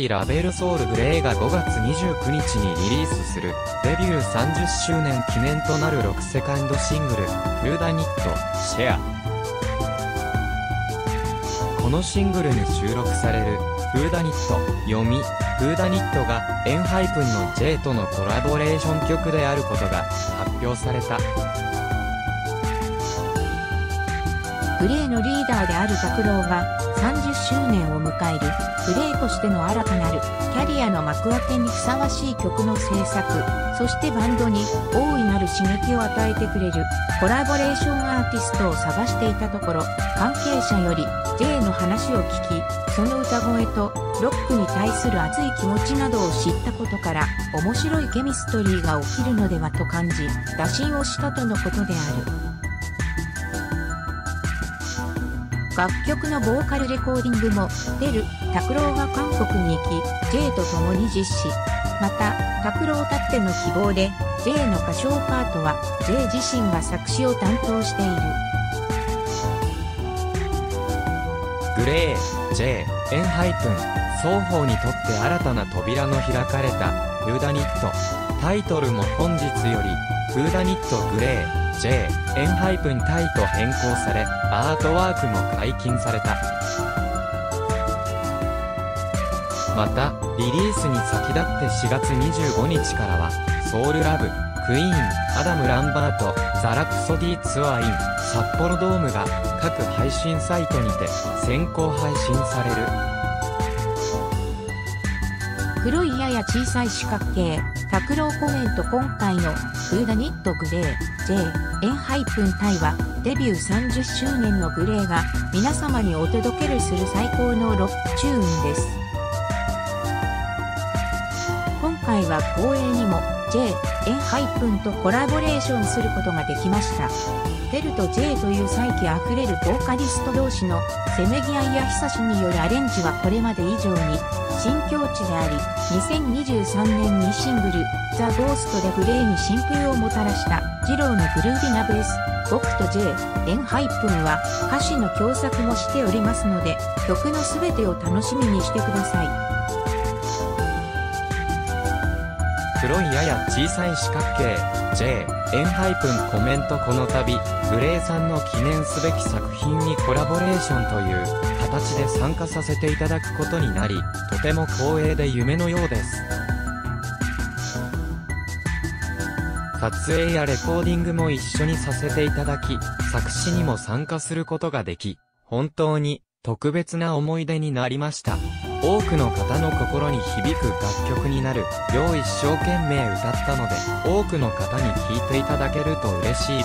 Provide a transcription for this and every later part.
いラベルソウルグレーが5月29日にリリースするデビュー30周年記念となる6セカンドシングルフーダニットシェア。このシングルに収録されるフーダニット読みフーダニットがエンハイプンの J とのコラボレーション曲であることが発表された。 グレーのリーダーである拓郎が30周年を迎えるグレーとしての新たなるキャリアの幕開けにふさわしい曲の制作、そしてバンドに大いなる刺激を与えてくれるコラボレーションアーティストを探していたところ、関係者より J の話を聞き、その歌声とロックに対する熱い気持ちなどを知ったことから、面白いケミストリーが起きるのではと感じ、打診をしたとのことである。楽曲のボーカルレコーディングも、拓郎が韓国に行き、J と共に実施。また、拓郎たっての希望で、J の歌唱パートは、J 自身が作詞を担当している。 グレー、J、エンハイプン、双方にとって新たな扉の開かれた、フーダニット。タイトルも本日より、フーダニットグレー、J、エンハイプンタイと変更され、アートワークも解禁された。また、リリースに先立って4月25日からは、ソウルラブ、クイーン、アダム・ランバート、ザ・ラプソディツアー in 札幌ドームが各配信サイトにて先行配信される。 黒いやや小さい四角形、拓郎コメント。今回のフーダニットグレー、J、エンハイプンタイはデビュー30周年のグレーが皆様にお届けする最高のロックチューンです。今回は光栄にも J、エンハイプンとコラボレーションすることができました。テルと J という才気あふれるボーカリスト同士のせめぎ合いや久しによるアレンジはこれまで以上に新境地であり、2023年にシングルザ・ゴーストでグレーに新風をもたらしたジローのグルービなベース。僕と J、エンハイプンは歌詞の共作もしておりますので、曲のすべてを楽しみにしてください。 黒いやや小さい四角形 J、エンハイプンコメント。この度グレーさんの記念すべき作品にコラボレーションという形で参加させていただくことになり、とても光栄で夢のようです。撮影やレコーディングも一緒にさせていただき、作詞にも参加することができ、本当に特別な思い出になりました。多くの方の心に響く楽曲になるよう一生懸命歌ったので、多くの方に聴いていただけると嬉しいです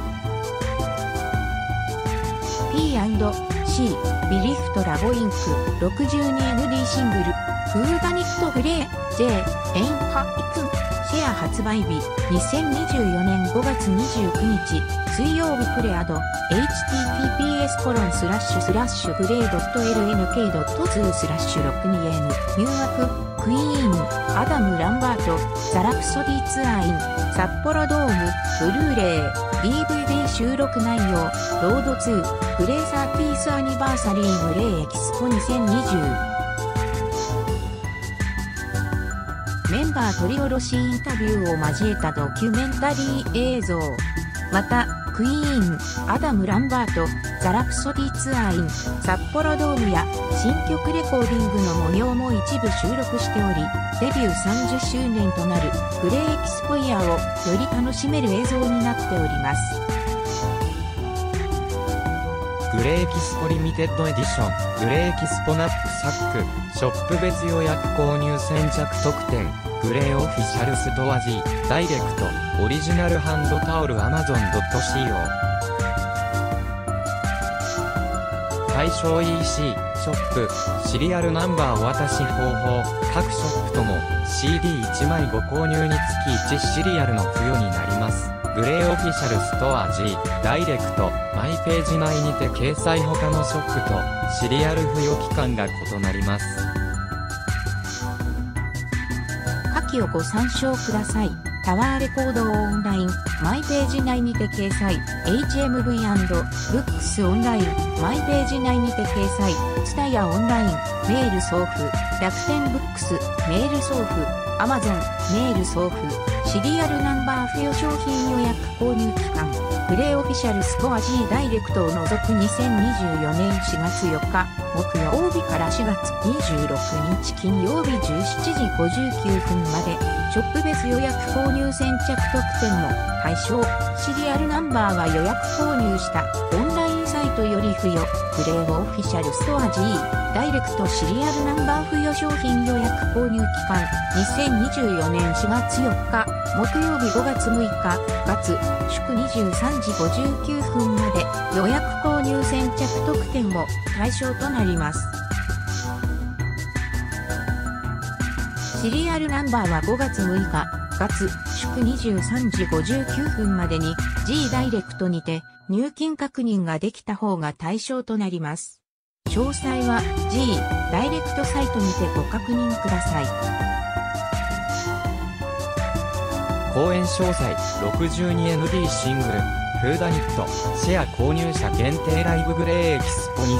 。P&C ビリフトラボインク 62ND シングルフーダニットグレー J エンハイプンシェア発売日2024年5月29日水曜日。プレアド https://grey.lnk.2/62n 入学クイーンアダム・ランバートザ・ラプソディツアー in 札幌ドームブルーレイ DVD 収録内容ロード2グレー30thアニバーサリーグレーエキスポ2020。メンバー取り下ろしインタビューを交えたドキュメンタリー映像。また、クイーン、アダム・ランバート、ザ・ラプソディツアー in 札幌ドームや新曲レコーディングの模様も一部収録しており、デビュー30周年となるグレーエキスポイヤーをより楽しめる映像になっております。グレーエキスポリミテッドエディション、グレーエキスポナップサック、ショップ別予約購入先着特典、グレーオフィシャルストア G、ダイレクト、オリジナルハンドタオル Amazon.co。対象 EC、ショップ、シリアルナンバーお渡し方法、各ショップとも CD1 枚ご購入につき1シリアルの付与になります。グレーオフィシャルストア G、ダイレクト、マイページ内にて掲載他のショップとシリアル付与期間が異なります。下記をご参照ください。タワーレコードオンラインマイページ内にて掲載。HMV&Books オンライン、マイページ内にて掲載。TSUTAYAオンライン、メール送付。楽天ブックス、メール送付。Amazon、メール送付。シリアルナンバー付与商品予約購入期間。プレイオフィシャルストア G ダイレクトを除く2024年4月4日、木曜日から4月26日金曜日17時59分まで、ショップ別予約購入先着特典も対象。シリアルナンバーは予約購入したオンラインサイトより付与。プレイオフィシャルストア G ダイレクトシリアルナンバー付与商品予約購入期間。2024年4月4日、木曜日5月6日、月、祝23時59分まで予約購入先着特典も対象となります。シリアルナンバーは5月6日、月、祝23時59分までに G ダイレクトにて入金確認ができた方が対象となります。詳細は G ダイレクトサイトにてご確認ください。 公演詳細 62ND シングルフーダニットシェア購入者限定ライブグレーエキスポ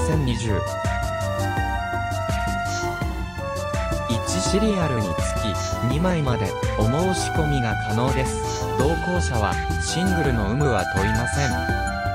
2020。1シリアルにつき2枚までお申し込みが可能です。同行者はシングルの有無は問いません。